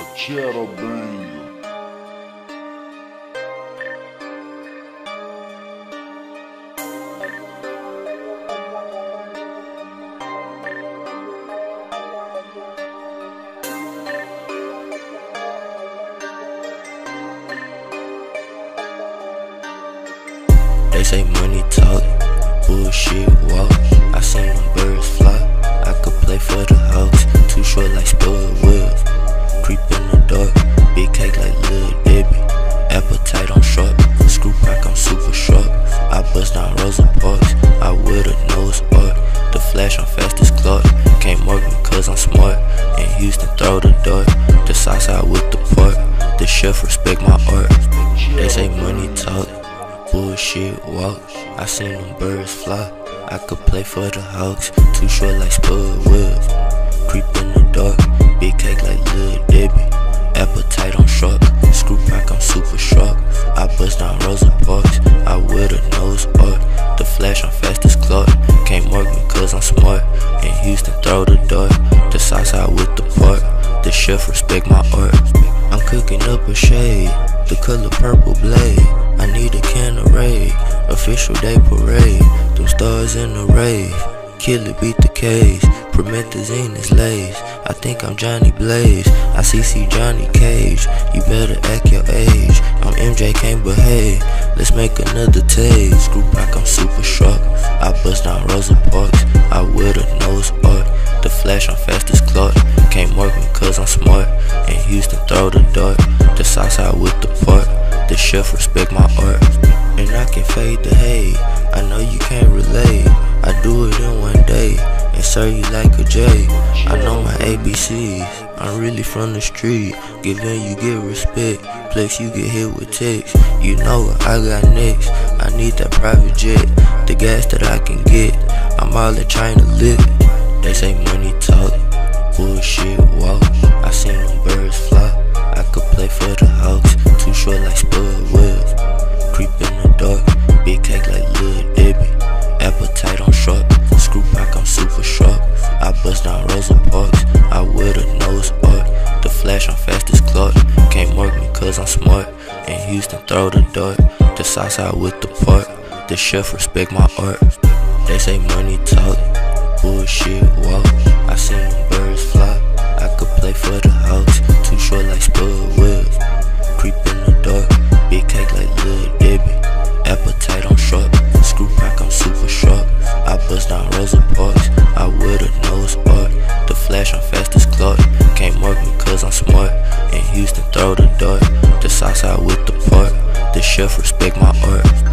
Cheddar Bang. They say money talk, bullshit walk. I seen them birds fly, I could play for the Hawks. Too short like Spud Webs, creep in the dark. Big cake like Lil Debbie, appetite on sharp. Screw pack, I'm super sharp. I bust down Rosa Parks, I wear the nose art. The flash, I'm fast as Clark. Can't mark me cause I'm smart. In Houston, throw the dart. The sauce out with the part. The chef respect my art. They say money talk, bullshit walk. I seen them birds fly, I could play for the Hawks. Too short like Spud Webs, creep in the dark. Big cake like Lil Debbie, appetite on shark. Screw pack, I'm super sharp. I bust down Rosa Parks, I wear the nose art. The flash, I'm fast as Clark. Can't mark me cause I'm smart. In Houston, throw the dart. The sauce out with the part. The chef respect my art. I'm cooking up a shade, the color purple blade. I need a can of raid, official day parade. Them stars in the rave, kill it, beat the cage. Promethazine is lace, I think I'm Johnny Blaze. I see Johnny Cage, you better act your age. I'm MJ, can't behave, let's make another taste. Screw pack, I'm super sharp, I bust down Rosa Parks. I wear the nose art, the flash, I'm fast as Clark. Can't mark me cause I'm smart. In Houston, throw the dart. The sauce out with the part. The chef respect my art. And I can fade the hate, I know you can't relate. I do it in one day and serve you like a J. I know my ABCs, I'm really from the street. Giving you get respect, Plex you get hit with text. You know what I got next, I need that private jet. The gas that I can get, I'm all in China lit. They say money talk, bullshit walk. I seen them birds fly, I could play for the Hawks. Too short like Spud Webs, creep in the dark. Big cake like Lil Debbie, appetite on sharp. Screw pack, I'm super sharp. I bust down Rosa Parks, I wear the nose art. The flash, I'm fast as Clark. Can't mark me cause I'm smart. In Houston, throw the dart. The sauce out with the part. The chef respect my art. They say money talk, bullshit walk. I seen them birds fly, I could play for the Hawks. Too short like Spud Webs, creep in the dark. Big cake like Lil Debbie, appetite on sharp. Screw pack, I'm super sharp. I bust down Rosa Parks, I wear the nose art. The flash, I'm fast as Clark. Can't mark me cause I'm smart. In Houston, throw the dart. The sauce out with the part. The chef respect my art.